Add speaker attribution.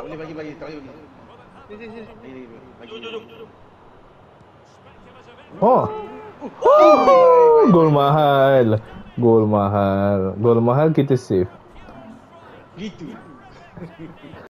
Speaker 1: Tak boleh bagi, tak boleh bagi. Sini. Bagi.
Speaker 2: Oh. Gol mahal. Gol mahal kita save.
Speaker 1: Gitu.